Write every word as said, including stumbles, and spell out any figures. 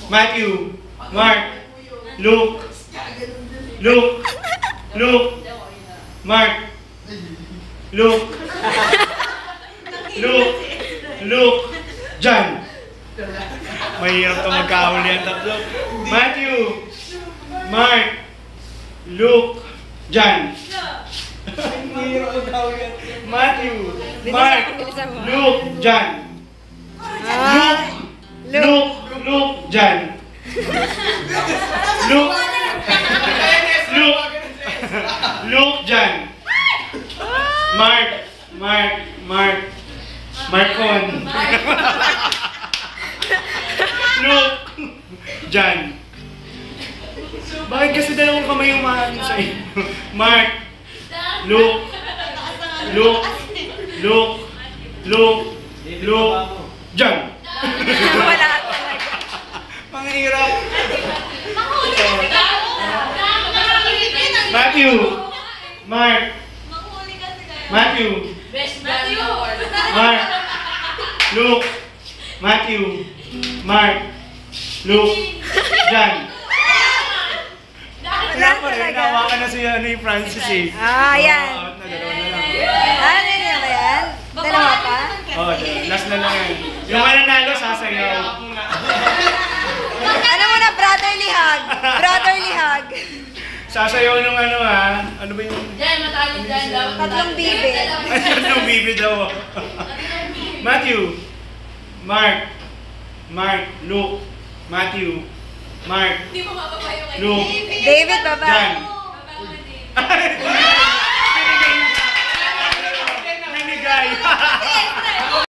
Matthew, Mark, Luke, Luke, Luke, Mark, Luke, Luke, Luke, John. Mahirap ito magkahuli ang tatlo. Matthew, Mark, Luke, John. Mahirap magkahuli ang Matthew, Mark, Luke, John. Luke, Luke, Luke, John. Luke, Luke, Luke, John. Mark, Mark, Mark, Marcon. Luke, John. Bakit kasi dalawang kamay yung maano sa inyo? Mark, Luke, Luke, Luke, Luke, Luke, John. Wala talaga. Panghirap. Matthew, Mark, Matthew, Mark, Luke, Matthew, Mark, Luke, John. Wala Wala pa rin, talaga. nawakan na si ano yung Francis eh. Ah, yan. Oo, na dalawa na lang. Ano yun ba yan? Dalawa pa? Oo, last na lang yan. Yung mananalo, sasayaw. Ano muna, brotherly hug? Brotherly hug. Sasayaw nung ano ha? Ano ba yung... Diyan, matalo dyan. Tatlong bibi. Ano yung bibi daw? Matthew, Mark, Mark, Luke, Matthew, Mark, Hindi mo mapapayo kay Luke, David, baba. John. David. Binigay. Binigay.